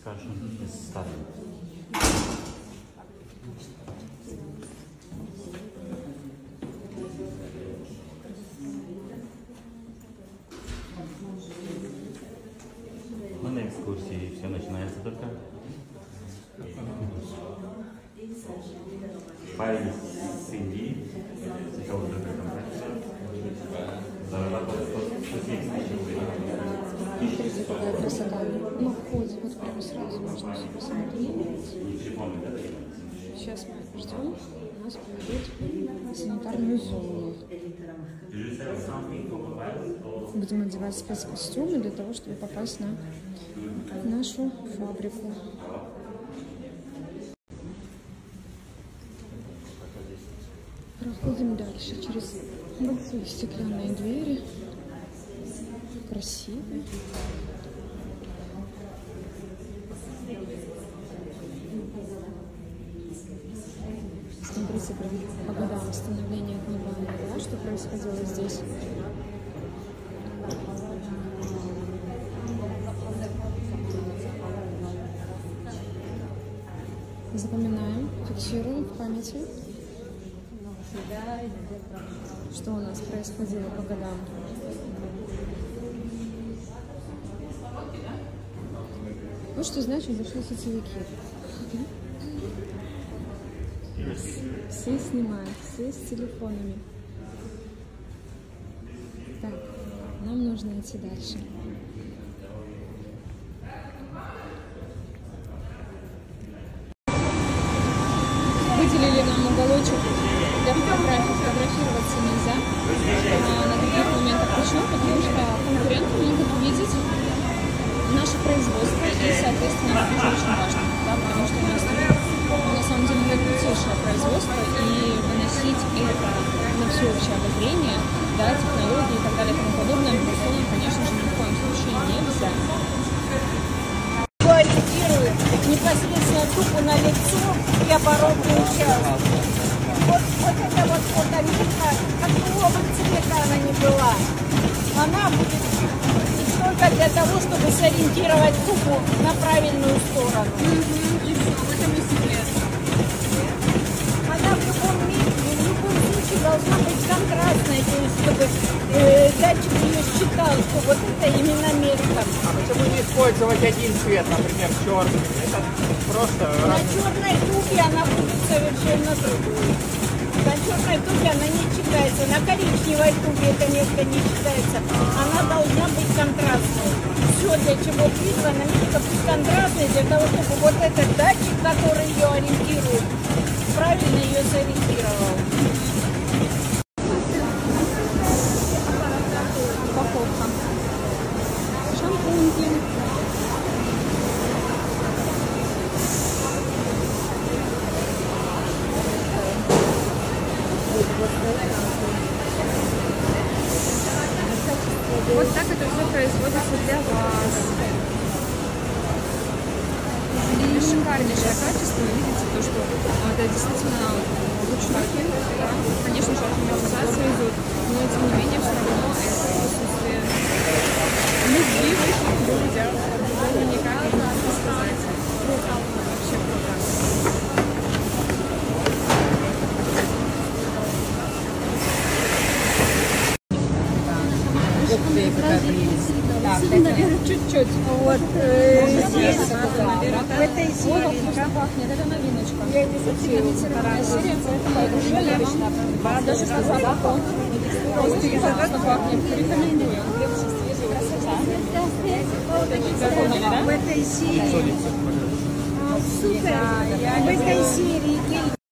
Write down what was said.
discussion is starting. На экскурсии все начинается только. Парень с Индии, зарабатывал 170 тысяч рублей. Смотрите, какая красота. На входе вот прямо сразу можно все посмотреть. Сейчас мы ждем, нас поведут в санитарную зону. Будем одевать спецкостюмы для того, чтобы попасть на нашу фабрику. Проходим дальше через большие стеклянные двери. Красивые. Смотрите, по годам восстановления Гневана, да, что происходило здесь. Запоминаем, фиксируем в памяти, что у нас происходило по годам. Вот что значит зашли сетевики. Все снимают, все с телефонами. Так, нам нужно идти дальше. Выделили нам уголочек для фотографий. Фотографироваться нельзя на таких моментах. Почему? Потому что конкуренты могут увидеть наше производство, и, соответственно, это тоже очень важно, да, потому что у нас на самом деле наикрутейшее производство, и выносить это на всеобщее обозрение, да, технологии и так далее и тому подобное, безусловно, конечно же, ни в коем случае нельзя. Ориентирует непосредственно тупо на лицо и оборотный участок. Вот эта вот фотометка, какого бы цвета она ни была, она будет только для того, чтобы сориентировать тупу на правильную сторону. Она в любом случае должна быть контрастной, то есть чтобы датчик ее считал, что вот это именно метка. А почему не использовать один цвет, например, черный? Это просто... На черной тупе она будет совершенно другой. На черной тупе она не читается, на коричневой тупе эта метка не читается. Она должна быть контрастной. Все, для чего призвана метка быть контрастной, для того, чтобы вот этот датчик, который ее ориентирует, правильно ее сориентировал. Упаковка. Шампуньки. Вот так это все производится для вас. И шикарнейшее качество. Видите, то, что это действительно ручной, да? Конечно же, автоматизация идет, но тем не менее все равно это присутствие любви в этих людях. Было никак не могу сказать. Круто. Вообще круто. Наверное, чуть-чуть. Вот здесь, в этой серии. Пахнет, это новиночка. Ферментированная серия, поэтому уже даже что запах. Просто пахнет. Рекомендую. В этой серии. Супер. В этой серии.